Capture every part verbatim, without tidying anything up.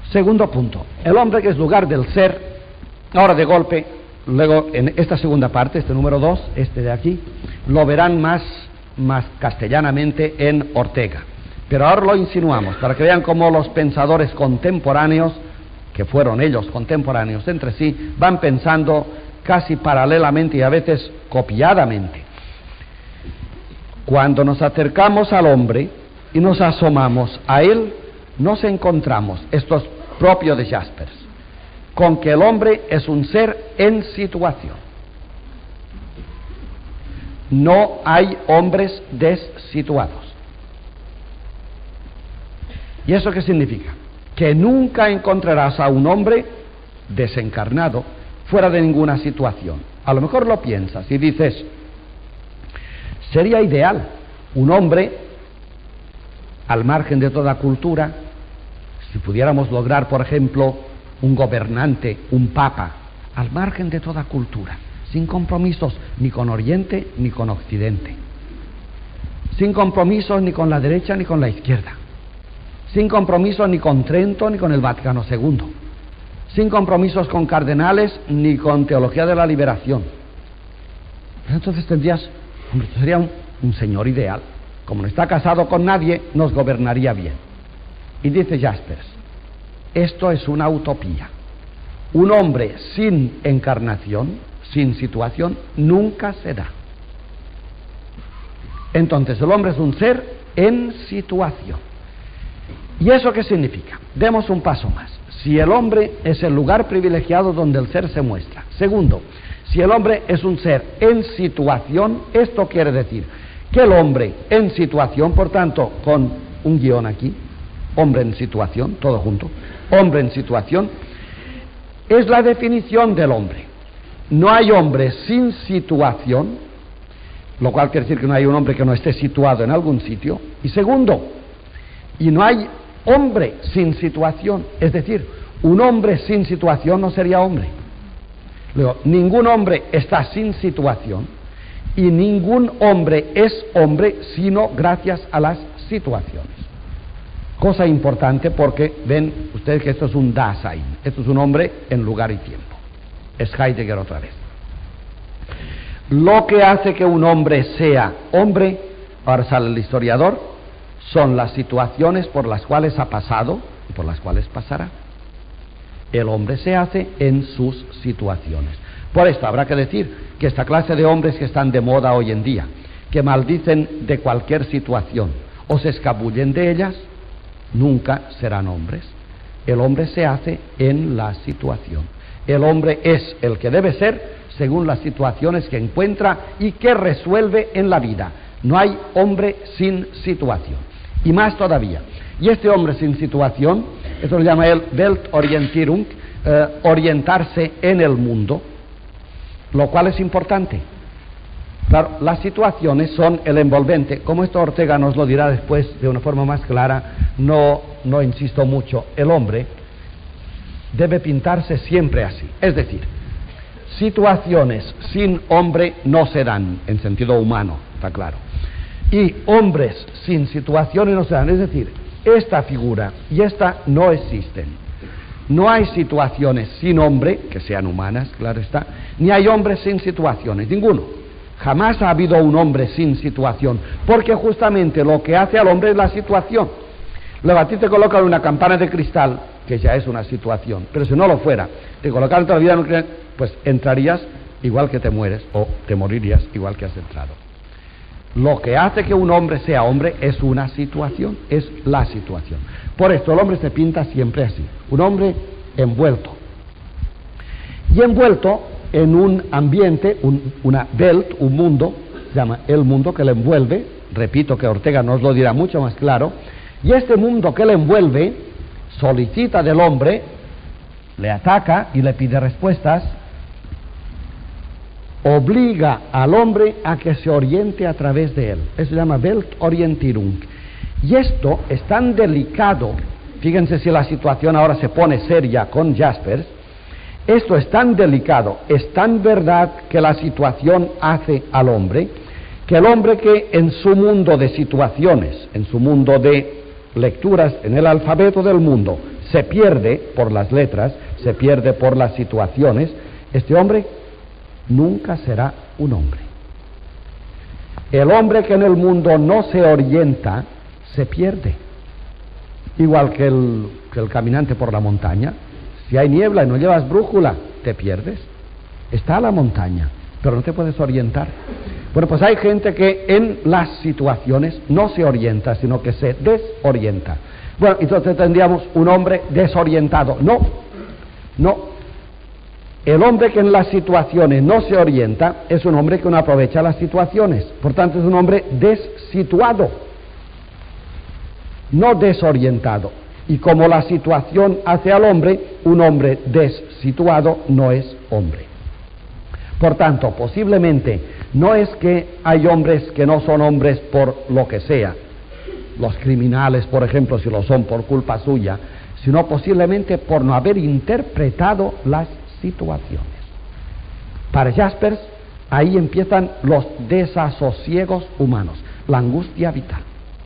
Segundo punto, el hombre que es lugar del ser, ahora de golpe, luego en esta segunda parte, este número dos, este de aquí, lo verán más, más castellanamente en Ortega. Pero ahora lo insinuamos, para que vean cómo los pensadores contemporáneos, que fueron ellos contemporáneos entre sí, van pensando casi paralelamente y a veces copiadamente. Cuando nos acercamos al hombre y nos asomamos a él, nos encontramos, esto es propio de Jaspers, con que el hombre es un ser en situación. No hay hombres dessituados. ¿Y eso qué significa? Que nunca encontrarás a un hombre desencarnado fuera de ninguna situación. A lo mejor lo piensas y dices, sería ideal un hombre al margen de toda cultura, si pudiéramos lograr, por ejemplo, un gobernante, un papa, al margen de toda cultura, sin compromisos ni con Oriente ni con Occidente, sin compromisos ni con la derecha ni con la izquierda, sin compromisos ni con Trento ni con el Vaticano segundo, sin compromisos con cardenales ni con teología de la liberación. Entonces tendrías, hombre, sería un, un señor ideal. Como no está casado con nadie, nos gobernaría bien. Y dice Jaspers, esto es una utopía. Un hombre sin encarnación, sin situación, nunca se da. Entonces el hombre es un ser en situación. ¿Y eso qué significa? Demos un paso más. Si el hombre es el lugar privilegiado donde el ser se muestra. Segundo, si el hombre es un ser en situación, esto quiere decir que el hombre en situación, por tanto, con un guión aquí, hombre en situación, todo junto, hombre en situación, es la definición del hombre. No hay hombre sin situación, lo cual quiere decir que no hay un hombre que no esté situado en algún sitio. Y segundo, y no hay hombre sin situación, es decir, un hombre sin situación no sería hombre. Luego, ningún hombre está sin situación y ningún hombre es hombre sino gracias a las situaciones. Cosa importante porque ven ustedes que esto es un Dasein, esto es un hombre en lugar y tiempo. Es Heidegger otra vez. Lo que hace que un hombre sea hombre, ahora sale el historiador, son las situaciones por las cuales ha pasado y por las cuales pasará. El hombre se hace en sus situaciones. Por esto habrá que decir que esta clase de hombres que están de moda hoy en día, que maldicen de cualquier situación o se escabullen de ellas, nunca serán hombres. El hombre se hace en la situación. El hombre es el que debe ser según las situaciones que encuentra y que resuelve en la vida. No hay hombre sin situación. Y más todavía. Y este hombre sin situación, esto lo llama él Weltorientierung, eh, orientarse en el mundo, lo cual es importante. Claro, las situaciones son el envolvente. Como esto Ortega nos lo dirá después de una forma más clara, no, no insisto mucho. El hombre debe pintarse siempre así. Es decir, situaciones sin hombre no se dan, en sentido humano, está claro. Y hombres sin situaciones no se dan. Es decir, esta figura y esta no existen. No hay situaciones sin hombre, que sean humanas, claro está, ni hay hombres sin situaciones, ninguno. Jamás ha habido un hombre sin situación, porque justamente lo que hace al hombre es la situación. Luego a ti te colocan una campana de cristal, que ya es una situación, pero si no lo fuera, te colocaran toda la vida nuclear, pues entrarías igual que te mueres, o te morirías igual que has entrado. Lo que hace que un hombre sea hombre es una situación, es la situación. Por esto el hombre se pinta siempre así, un hombre envuelto. Y envuelto en un ambiente, un, una Welt, un mundo, se llama el mundo que le envuelve, repito que Ortega nos lo dirá mucho más claro, y este mundo que le envuelve solicita del hombre, le ataca y le pide respuestas, obliga al hombre a que se oriente a través de él. Eso se llama Weltorientierung. Y esto es tan delicado, fíjense si la situación ahora se pone seria con Jaspers, esto es tan delicado, es tan verdad que la situación hace al hombre, que el hombre que en su mundo de situaciones, en su mundo de lecturas, en el alfabeto del mundo, se pierde por las letras, se pierde por las situaciones, este hombre nunca será un hombre. El hombre que en el mundo no se orienta, se pierde. Igual que el, que el caminante por la montaña. Si hay niebla y no llevas brújula, te pierdes. Está la montaña, pero no te puedes orientar. Bueno, pues hay gente que en las situaciones no se orienta, sino que se desorienta. Bueno, entonces tendríamos un hombre desorientado. No, no. El hombre que en las situaciones no se orienta es un hombre que no aprovecha las situaciones. Por tanto, es un hombre dessituado, no desorientado. Y como la situación hace al hombre, un hombre dessituado no es hombre. Por tanto, posiblemente no es que hay hombres que no son hombres por lo que sea, los criminales, por ejemplo, si lo son por culpa suya, sino posiblemente por no haber interpretado las situaciones. Para Jaspers, ahí empiezan los desasosiegos humanos, la angustia vital.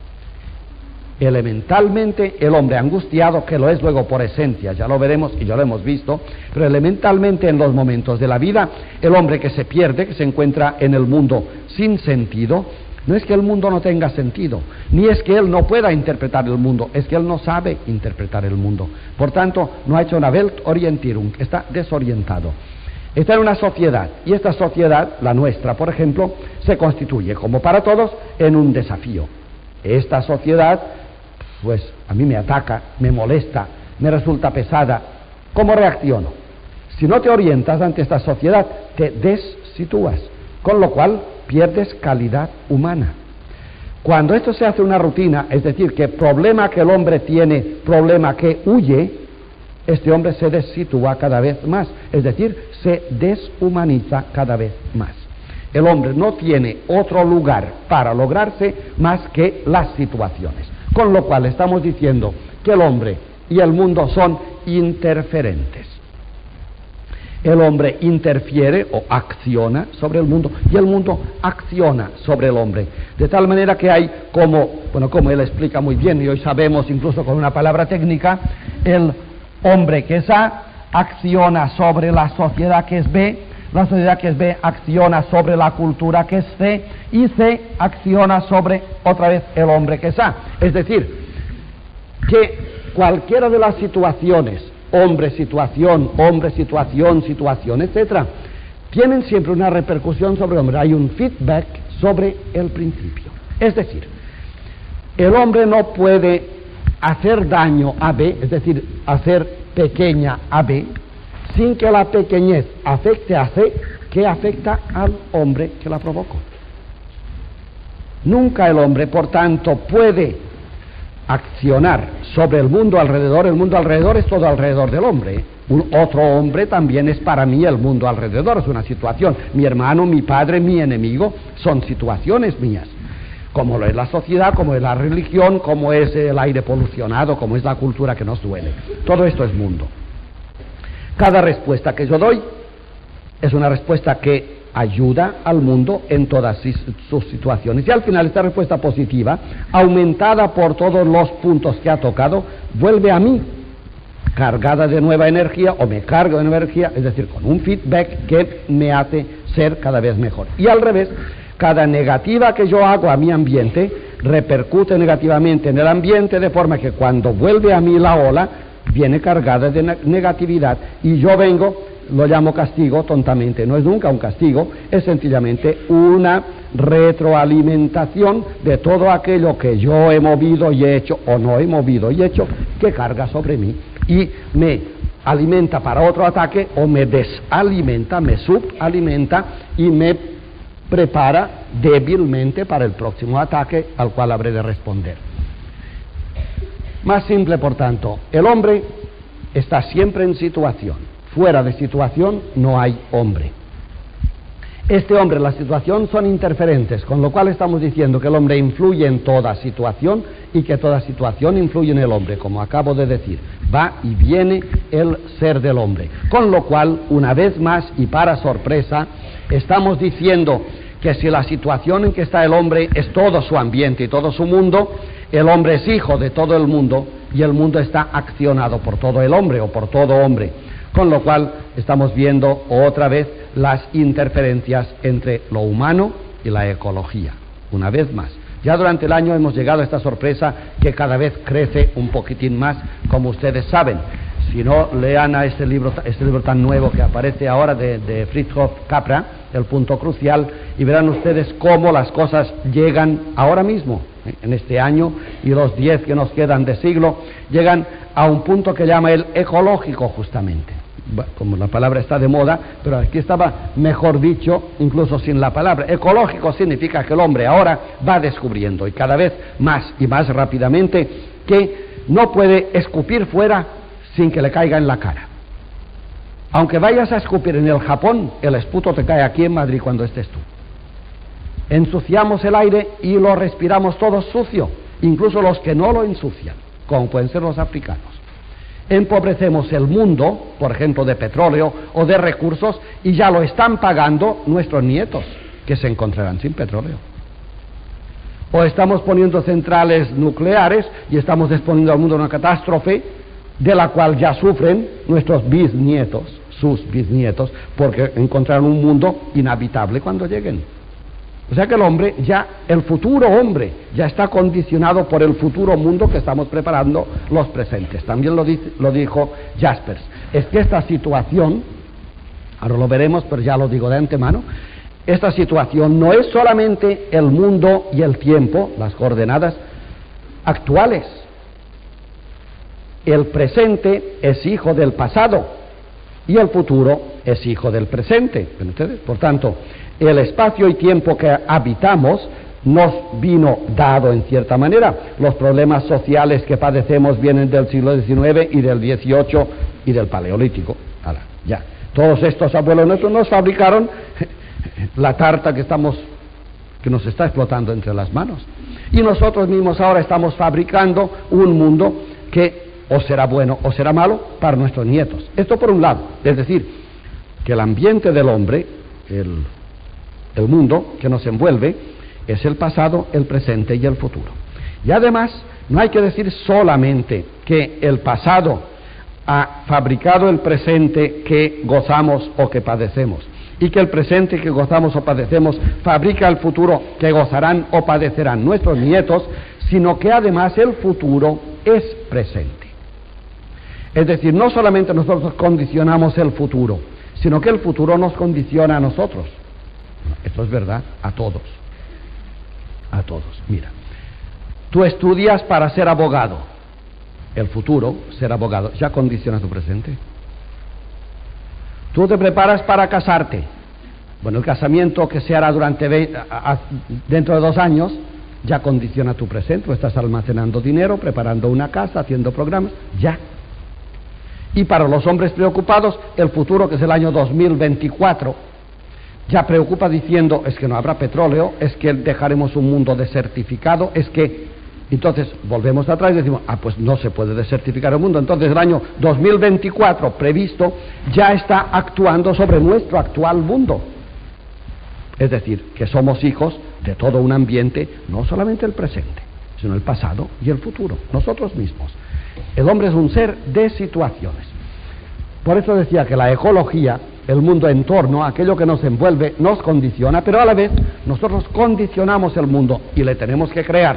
Elementalmente, el hombre angustiado, que lo es luego por esencia, ya lo veremos y ya lo hemos visto, pero elementalmente en los momentos de la vida, el hombre que se pierde, que se encuentra en el mundo sin sentido, no es que el mundo no tenga sentido, ni es que él no pueda interpretar el mundo, es que él no sabe interpretar el mundo. Por tanto, no ha hecho una Weltorientierung, está desorientado. Está en una sociedad, y esta sociedad, la nuestra, por ejemplo, se constituye, como para todos, en un desafío. Esta sociedad, pues, a mí me ataca, me molesta, me resulta pesada. ¿Cómo reacciono? Si no te orientas ante esta sociedad, te dessitúas, con lo cual pierdes calidad humana. Cuando esto se hace una rutina, es decir, que problema que el hombre tiene, problema que huye, este hombre se dessitúa cada vez más, es decir, se deshumaniza cada vez más. El hombre no tiene otro lugar para lograrse más que las situaciones, con lo cual estamos diciendo que el hombre y el mundo son interferentes. El hombre interfiere o acciona sobre el mundo y el mundo acciona sobre el hombre. De tal manera que hay como, bueno, como él explica muy bien, y hoy sabemos incluso con una palabra técnica, el hombre que es A acciona sobre la sociedad que es B, la sociedad que es B acciona sobre la cultura que es C, y C acciona sobre otra vez el hombre que es A. Es decir, que cualquiera de las situaciones, hombre, situación, hombre, situación, situación, etcétera, tienen siempre una repercusión sobre el hombre. Hay un feedback sobre el principio. Es decir, el hombre no puede hacer daño a B, es decir, hacer pequeña a B, sin que la pequeñez afecte a C, que afecta al hombre que la provocó. Nunca el hombre, por tanto, puede accionar sobre el mundo alrededor. El mundo alrededor es todo alrededor del hombre. Un otro hombre también es para mí el mundo alrededor, es una situación. Mi hermano, mi padre, mi enemigo, son situaciones mías. Como lo es la sociedad, como es la religión, como es el aire polucionado, como es la cultura que nos duele. Todo esto es mundo. Cada respuesta que yo doy es una respuesta que ayuda al mundo en todas sus situaciones. Y al final esta respuesta positiva, aumentada por todos los puntos que ha tocado, vuelve a mí cargada de nueva energía, o me carga de nueva energía, es decir, con un feedback que me hace ser cada vez mejor. Y al revés, cada negativa que yo hago a mi ambiente repercute negativamente en el ambiente, de forma que cuando vuelve a mí la ola, viene cargada de negatividad, y yo vengo, lo llamo castigo tontamente, no es nunca un castigo, es sencillamente una retroalimentación de todo aquello que yo he movido y hecho, o no he movido y hecho, que carga sobre mí y me alimenta para otro ataque, o me desalimenta, me subalimenta y me prepara débilmente para el próximo ataque al cual habré de responder. Más simple, por tanto, el hombre está siempre en situación. Fuera de situación no hay hombre. Este hombre y la situación son interferentes, con lo cual estamos diciendo que el hombre influye en toda situación y que toda situación influye en el hombre, como acabo de decir. Va y viene el ser del hombre. Con lo cual, una vez más y para sorpresa, estamos diciendo que si la situación en que está el hombre es todo su ambiente y todo su mundo, el hombre es hijo de todo el mundo y el mundo está accionado por todo el hombre o por todo hombre, con lo cual estamos viendo otra vez las interferencias entre lo humano y la ecología, una vez más. Ya durante el año hemos llegado a esta sorpresa que cada vez crece un poquitín más, como ustedes saben. Si no, lean a este libro, este libro tan nuevo que aparece ahora de, de Fritjof Capra, El punto crucial, y verán ustedes cómo las cosas llegan ahora mismo, ¿eh? en este año y los diez que nos quedan de siglo, llegan a un punto que llama el ecológico justamente. Como la palabra está de moda, pero aquí estaba mejor dicho, incluso sin la palabra. Ecológico significa que el hombre ahora va descubriendo, y cada vez más y más rápidamente, que no puede escupir fuera sin que le caiga en la cara. Aunque vayas a escupir en el Japón, el esputo te cae aquí en Madrid cuando estés tú. Ensuciamos el aire y lo respiramos todo sucio, incluso los que no lo ensucian, como pueden ser los africanos. Empobrecemos el mundo, por ejemplo, de petróleo o de recursos, y ya lo están pagando nuestros nietos, que se encontrarán sin petróleo. O estamos poniendo centrales nucleares y estamos exponiendo al mundo a una catástrofe de la cual ya sufren nuestros bisnietos, sus bisnietos, porque encontrarán un mundo inhabitable cuando lleguen. O sea que el hombre, ya el futuro hombre, ya está condicionado por el futuro mundo que estamos preparando los presentes. También lo, dice, lo dijo Jaspers. Es que esta situación, ahora lo veremos, pero ya lo digo de antemano, esta situación no es solamente el mundo y el tiempo, las coordenadas actuales. El presente es hijo del pasado y el futuro es hijo del presente. ¿Ven ustedes? Por tanto, el espacio y tiempo que habitamos nos vino dado en cierta manera. Los problemas sociales que padecemos vienen del siglo diecinueve y del dieciocho y del Paleolítico. Ahora, ya. Todos estos abuelos nuestros nos fabricaron la tarta que estamos, que nos está explotando entre las manos. Y nosotros mismos ahora estamos fabricando un mundo que o será bueno o será malo para nuestros nietos. Esto por un lado, es decir, que el ambiente del hombre, el, el mundo que nos envuelve, es el pasado, el presente y el futuro. Y además, no hay que decir solamente que el pasado ha fabricado el presente que gozamos o que padecemos, y que el presente que gozamos o padecemos fabrica el futuro que gozarán o padecerán nuestros nietos, sino que además el futuro es presente. Es decir, no solamente nosotros condicionamos el futuro, sino que el futuro nos condiciona a nosotros. Esto es verdad a todos, a todos. Mira, tú estudias para ser abogado, el futuro, ser abogado, ya condiciona tu presente. Tú te preparas para casarte, bueno, el casamiento que se hará durante veinte, a, a, dentro de dos años, ya condiciona tu presente. Tú estás almacenando dinero, preparando una casa, haciendo programas, ya. Y para los hombres preocupados, el futuro, que es el año dos mil veinticuatro, ya preocupa diciendo, es que no habrá petróleo, es que dejaremos un mundo desertificado, es que... Entonces volvemos atrás y decimos, ah, pues no se puede desertificar el mundo. Entonces el año dos mil veinticuatro previsto ya está actuando sobre nuestro actual mundo. Es decir, que somos hijos de todo un ambiente, no solamente el presente, sino el pasado y el futuro, nosotros mismos. El hombre es un ser de situaciones. Por eso decía que la ecología, el mundo en torno, aquello que nos envuelve, nos condiciona, pero a la vez nosotros condicionamos el mundo y le tenemos que crear.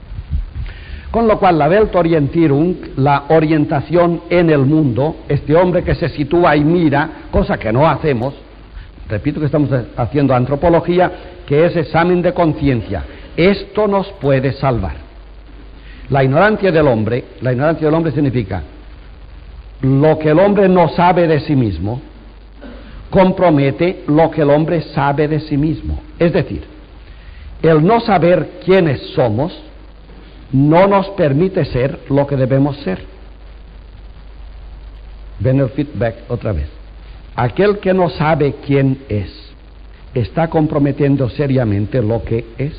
Con lo cual la Weltorientierung, la orientación en el mundo, este hombre que se sitúa y mira, cosa que no hacemos, repito que estamos haciendo antropología, que es examen de conciencia. Esto nos puede salvar. La ignorancia del hombre, la ignorancia del hombre significa lo que el hombre no sabe de sí mismo, compromete lo que el hombre sabe de sí mismo. Es decir, el no saber quiénes somos no nos permite ser lo que debemos ser. Ven el feedback otra vez. Aquel que no sabe quién es, está comprometiendo seriamente lo que es.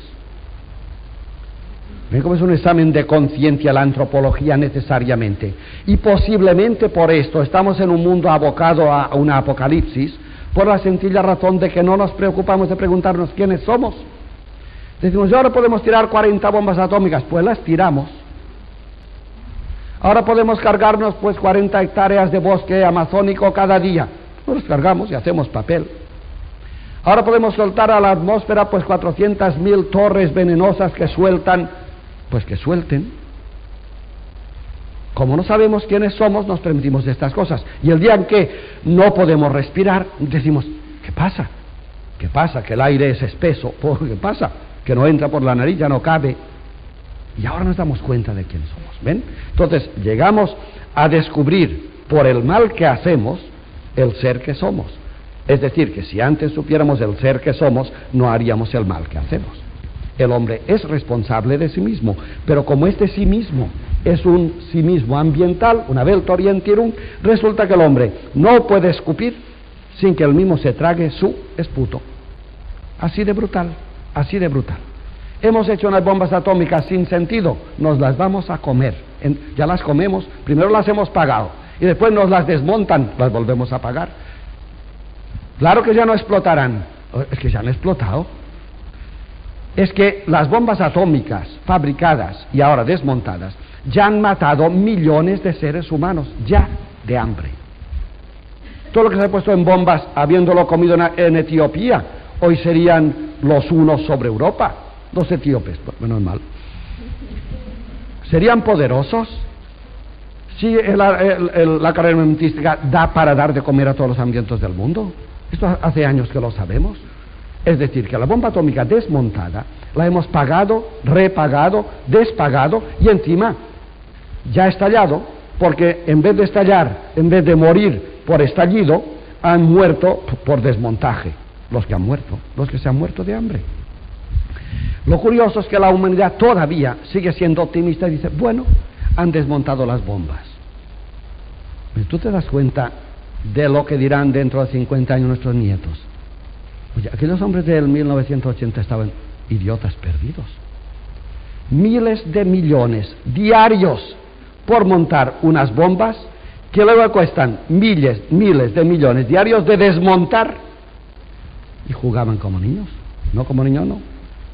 ¿Ven cómo es un examen de conciencia la antropología necesariamente? Y posiblemente por esto estamos en un mundo abocado a una apocalipsis, por la sencilla razón de que no nos preocupamos de preguntarnos quiénes somos, Decimos, ahora podemos tirar cuarenta bombas atómicas, pues las tiramos. Ahora podemos cargarnos pues cuarenta hectáreas de bosque amazónico cada día, pues los cargamos y hacemos papel. Ahora podemos soltar a la atmósfera pues cuatrocientas mil torres venenosas que sueltan, pues que suelten. Como no sabemos quiénes somos, nos permitimos estas cosas. Y el día en que no podemos respirar, decimos, ¿qué pasa? ¿Qué pasa? Que el aire es espeso. ¿Qué pasa? Que no entra por la nariz, ya no cabe. Y ahora nos damos cuenta de quién somos, ¿ven? Entonces, llegamos a descubrir, por el mal que hacemos, el ser que somos. Es decir, que si antes supiéramos el ser que somos, no haríamos el mal que hacemos. El hombre es responsable de sí mismo, pero como este sí mismo es un sí mismo ambiental, una Welt Orientierung, resulta que el hombre no puede escupir sin que él mismo se trague su esputo. Así de brutal, así de brutal. Hemos hecho unas bombas atómicas sin sentido, nos las vamos a comer. En, ya las comemos, primero las hemos pagado y después nos las desmontan, las volvemos a pagar. Claro que ya no explotarán, es que ya han explotado. Es que las bombas atómicas fabricadas y ahora desmontadas ya han matado millones de seres humanos, ya de hambre. Todo lo que se ha puesto en bombas, habiéndolo comido en, en Etiopía, hoy serían los unos sobre Europa, los etíopes, pues, menos mal. ¿Serían poderosos? Sí, el, el, el, la carrera armamentística da para dar de comer a todos los hambrientos del mundo. Esto hace años que lo sabemos. Es decir, que la bomba atómica desmontada la hemos pagado, repagado, despagado y encima ya ha estallado, porque en vez de estallar, en vez de morir por estallido, han muerto por desmontaje. Los que han muerto, los que se han muerto de hambre. Lo curioso es que la humanidad todavía sigue siendo optimista y dice, bueno, han desmontado las bombas. Pero tú te das cuenta de lo que dirán dentro de cincuenta años nuestros nietos. Oye, aquellos hombres del mil novecientos ochenta estaban idiotas perdidos. Miles de millones diarios por montar unas bombas que luego cuestan miles, miles de millones diarios de desmontar. Y jugaban como niños, no como niños, no.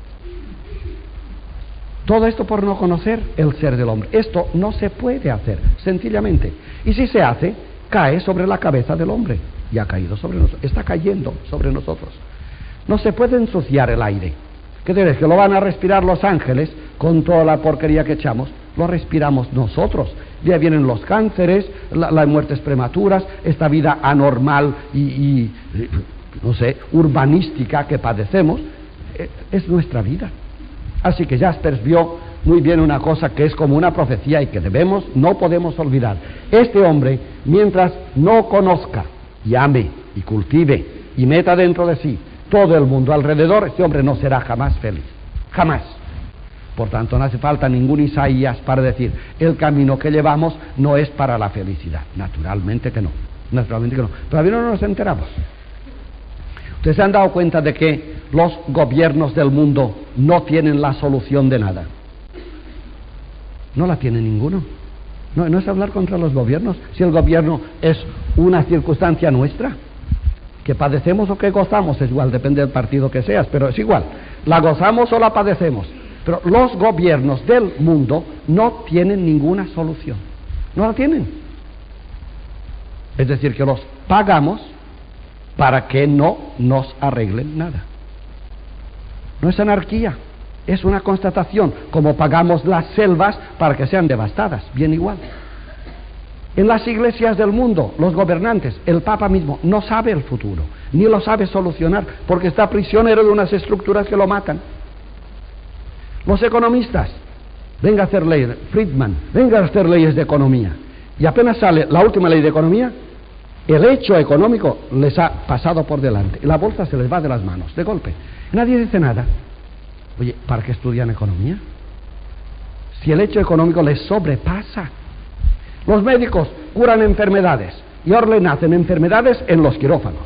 Todo esto por no conocer el ser del hombre. Esto no se puede hacer, sencillamente. Y si se hace, cae sobre la cabeza del hombre. Y ha caído sobre nosotros, está cayendo sobre nosotros. No se puede ensuciar el aire. ¿Qué te crees? ¿Que lo van a respirar los ángeles con toda la porquería que echamos? Lo respiramos nosotros. Ya vienen los cánceres, la, las muertes prematuras, esta vida anormal y, y, no sé, urbanística que padecemos, es nuestra vida. Así que Jaspers vio muy bien una cosa que es como una profecía y que debemos, no podemos olvidar. Este hombre, mientras no conozca y ame y cultive y meta dentro de sí todo el mundo alrededor, este hombre no será jamás feliz, jamás. Por tanto, no hace falta ningún Isaías para decir, el camino que llevamos no es para la felicidad. Naturalmente que no, naturalmente que no. Todavía no nos enteramos. ¿Ustedes se han dado cuenta de que los gobiernos del mundo no tienen la solución de nada? No la tiene ninguno. No, no es hablar contra los gobiernos. Si el gobierno es una circunstancia nuestra, que padecemos o que gozamos, es igual, depende del partido que seas, pero es igual. La gozamos o la padecemos. Pero los gobiernos del mundo no tienen ninguna solución. No la tienen. Es decir, que los pagamos para que no nos arreglen nada. No es anarquía, es una constatación, como pagamos las selvas para que sean devastadas, bien igual. En las iglesias del mundo, los gobernantes, el Papa mismo, no sabe el futuro, ni lo sabe solucionar, porque está prisionero de unas estructuras que lo matan. Los economistas, venga a hacer leyes, Friedman, venga a hacer leyes de economía, y apenas sale la última ley de economía, el hecho económico les ha pasado por delante, y la bolsa se les va de las manos, de golpe. Nadie dice nada. Oye, ¿para qué estudian economía? Si el hecho económico les sobrepasa. Los médicos curan enfermedades y ahora le nacen enfermedades en los quirófanos.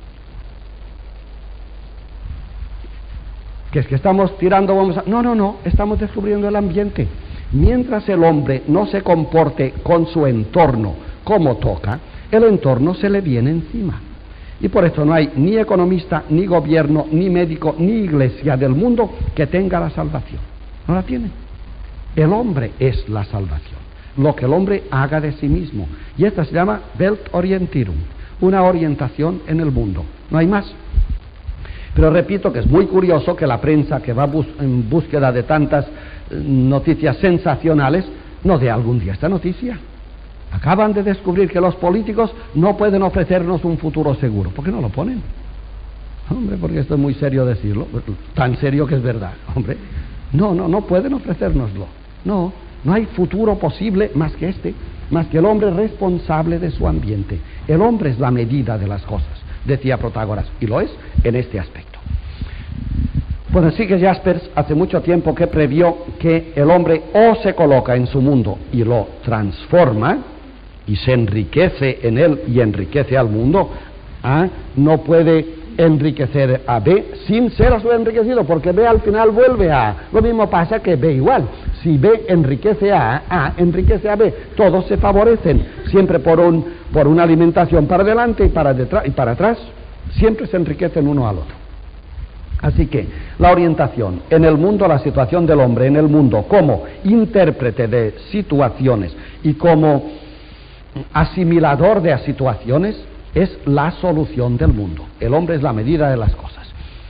¿Que es que estamos tirando bombas? A... No, no, no, estamos descubriendo el ambiente. Mientras el hombre no se comporte con su entorno como toca, el entorno se le viene encima. Y por eso no hay ni economista, ni gobierno, ni médico, ni iglesia del mundo que tenga la salvación. No la tiene. El hombre es la salvación. Lo que el hombre haga de sí mismo. Y esta se llama Weltorientierung, una orientación en el mundo. No hay más. Pero repito que es muy curioso que la prensa, que va bus en búsqueda de tantas eh, noticias sensacionales, no dé algún día esta noticia. Acaban de descubrir que los políticos no pueden ofrecernos un futuro seguro. ¿Por qué no lo ponen? Hombre, porque esto es muy serio decirlo. Tan serio que es verdad, hombre. No, no, no pueden ofrecérnoslo. No, no hay futuro posible más que este, más que el hombre responsable de su ambiente. El hombre es la medida de las cosas, decía Protágoras, y lo es en este aspecto. Pues así que Jaspers hace mucho tiempo que previó que el hombre o se coloca en su mundo y lo transforma, y se enriquece en él y enriquece al mundo, ¿ah? No puede enriquecer a B sin ser a su enriquecido, porque B al final vuelve a A. Lo mismo pasa que B igual. Si B enriquece a A, A enriquece a B. Todos se favorecen, siempre por un por una alimentación para adelante y para detrás y para atrás. Siempre se enriquecen uno al otro. Así que la orientación en el mundo, la situación del hombre en el mundo como intérprete de situaciones y como asimilador de situaciones es la solución del mundo. El hombre es la medida de las cosas.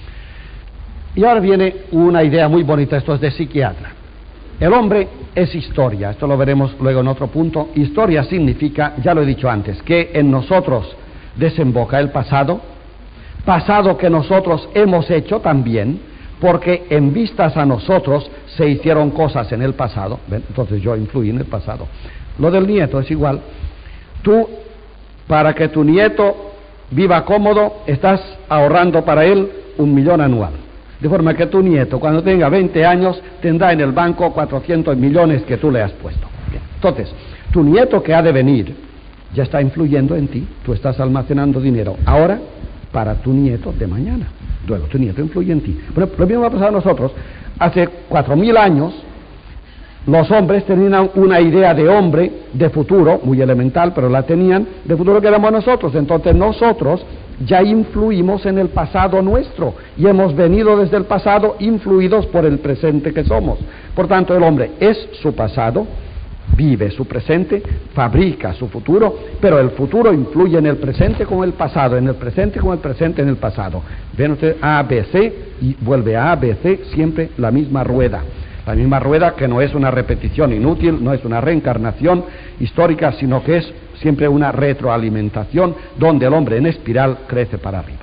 Y ahora viene una idea muy bonita, esto es de psiquiatra. El hombre es historia, esto lo veremos luego en otro punto. Historia significa, ya lo he dicho antes, que en nosotros desemboca el pasado, pasado que nosotros hemos hecho también, porque en vistas a nosotros se hicieron cosas en el pasado. ¿Ven? Entonces yo influí en el pasado. Lo del nieto es igual. Tú, para que tu nieto viva cómodo, estás ahorrando para él un millón anual. De forma que tu nieto, cuando tenga veinte años, tendrá en el banco cuatrocientos millones que tú le has puesto. Bien. Entonces, tu nieto que ha de venir ya está influyendo en ti. Tú estás almacenando dinero ahora para tu nieto de mañana. Luego tu nieto influye en ti. Bueno, lo mismo va a pasar a nosotros. Hace cuatro mil años, los hombres tenían una idea de hombre, de futuro, muy elemental, pero la tenían, de futuro que éramos nosotros. Entonces nosotros ya influimos en el pasado nuestro y hemos venido desde el pasado influidos por el presente que somos. Por tanto, el hombre es su pasado, vive su presente, fabrica su futuro, pero el futuro influye en el presente con el pasado, en el presente con el presente en el pasado. Ven ustedes A, B, C y vuelve a A, B, C, siempre la misma rueda. La misma rueda que no es una repetición inútil, no es una reencarnación histórica, sino que es siempre una retroalimentación donde el hombre en espiral crece para arriba.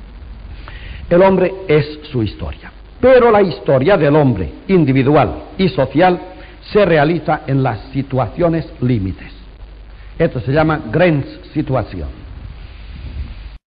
El hombre es su historia, pero la historia del hombre individual y social se realiza en las situaciones límites. Esto se llama Grenzsituation.